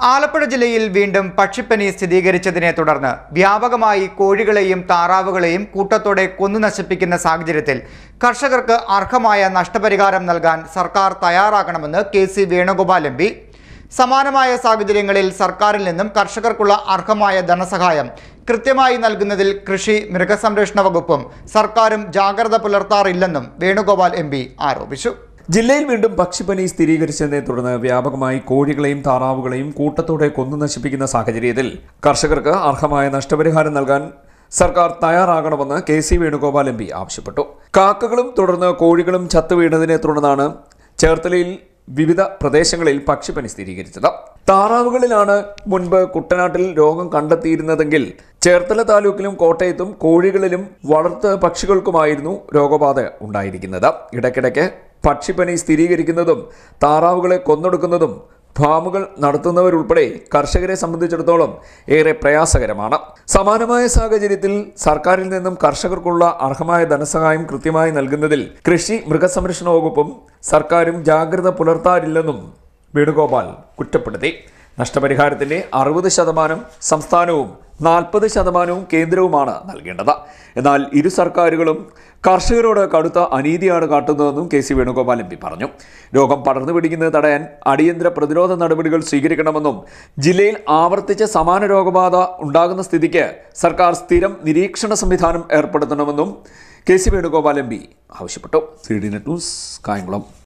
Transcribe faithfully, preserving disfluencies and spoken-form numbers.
ആലപ്പുഴ ജില്ലയിൽ വീണ്ടും പക്ഷിപ്പനി സ്ഥിരീകരിച്ചതിനെ തുടർന്ന് വ്യാപകമായി കോഴികളെയും താറാവുകളെയും കൂട്ടത്തോടെ കൊന്നു നശിപ്പിക്കുന്ന സാഹചര്യത്തിൽ കർഷകർക്ക് അർഹമായ നഷ്ടപരിഹാരം നൽകാൻ സർക്കാർ തയ്യാറാകണമെന്ന് K C Venugopal M P. സമാനമായ സാഹചര്യങ്ങളിൽ സർക്കാരിൽ നിന്നും കർഷകർക്കുള്ള അർഹമായ ധനസഹായം കൃത്യമായി നൽകുന്നതിൽ കൃഷി മൃഗസംരക്ഷണ വകുപ്പും സർക്കാരും ജാഗ്രത പുലർത്താറില്ലെന്നും വേണുഗോപാൽ എം പി ആരോപിച്ചു. ജില്ലയിൽ വീണ്ടും പക്ഷിപ്പനി സ്ഥിരീകരിച്ചതിനെ തുടർന്ന് വ്യാപകമായി കോഴികളെയും താറാവുകളെയും കൂട്ടത്തോടെ കൊന്നു നശിപ്പിക്കുന്ന സാഹചര്യത്തിൽ കർഷകർക്ക് അർഹമായ നഷ്ടപരിഹാരം നൽകാൻ സർക്കാർ തയ്യാറാകണമെന്ന് K C Venugopal M P ആവശ്യപ്പെട്ടു. കാക്കകളും തുടർന്ന് കോഴികളും ചത്തുവീണതിനെ തുടർന്നാണ് ചേർത്തലയിൽ വിവിധ പ്രദേശങ്ങളിൽ പക്ഷിപ്പനി സ്ഥിരീകരിച്ചത്. താറാവുകളിലാണ് മുൻപ് കുട്ടനാട്ടിൽ രോഗം കണ്ടെത്തിയിരുന്നതെങ്കിൽ ചേർത്തല താലൂക്കിലും കോട്ടയത്തും കോഴികളിലും വളർത്തു പക്ഷികൾക്കുമായിരുന്നു രോഗബാധ ഉണ്ടായിരിക്കുന്നത്. ഇടയ്ക്കിടയ്ക്ക് പക്ഷിപ്പനി സ്ഥിരീകരിക്കുന്നതും താറാവുകളെ കൊന്നൊടുക്കുന്നതും ഫാമുകൾ നടത്തുന്നവരുൾപ്പെടെ കർഷകരെ സംബന്ധിച്ചിടത്തോളം ഏറെ പ്രയാസകരമാണ്. സമാനമായ സാഹചര്യത്തിൽ സർക്കാരിൽ നിന്നും കർഷകർക്കുള്ള അർഹമായ ധനസഹായം കൃത്യമായി നൽകുന്നതിൽ കൃഷി മൃഗസംരക്ഷണ വകുപ്പും സർക്കാരും ജാഗ്രത പുലർത്താറില്ലെന്നും വേണുഗോപാൽ കുറ്റപ്പെടുത്തി. നഷ്ടപരിഹാരത്തിന്റെ അറുപത് ശതമാനം സംസ്ഥാനവും നാൽപ്പത് ശതമാനവും കേന്ദ്രവുമാണ് നൽകേണ്ടത്. എന്നാൽ ഇരു സർക്കാരുകളും കർഷകരോട് കടുത്ത അനീതിയാണ് കാട്ടുന്നതെന്നും K C Venugopal M P പറഞ്ഞു. രോഗം പടർന്നു പിടിക്കുന്നത് തടയാൻ അടിയന്തര പ്രതിരോധ നടപടികൾ സ്വീകരിക്കണമെന്നും ജില്ലയിൽ ആവർത്തിച്ച് സമാന രോഗബാധ ഉണ്ടാകുന്ന സ്ഥിതിക്ക് സർക്കാർ സ്ഥിരം നിരീക്ഷണ സംവിധാനം ഏർപ്പെടുത്തണമെന്നും K C Venugopal M P ആവശ്യപ്പെട്ടു. C D net news, Kayamkulam.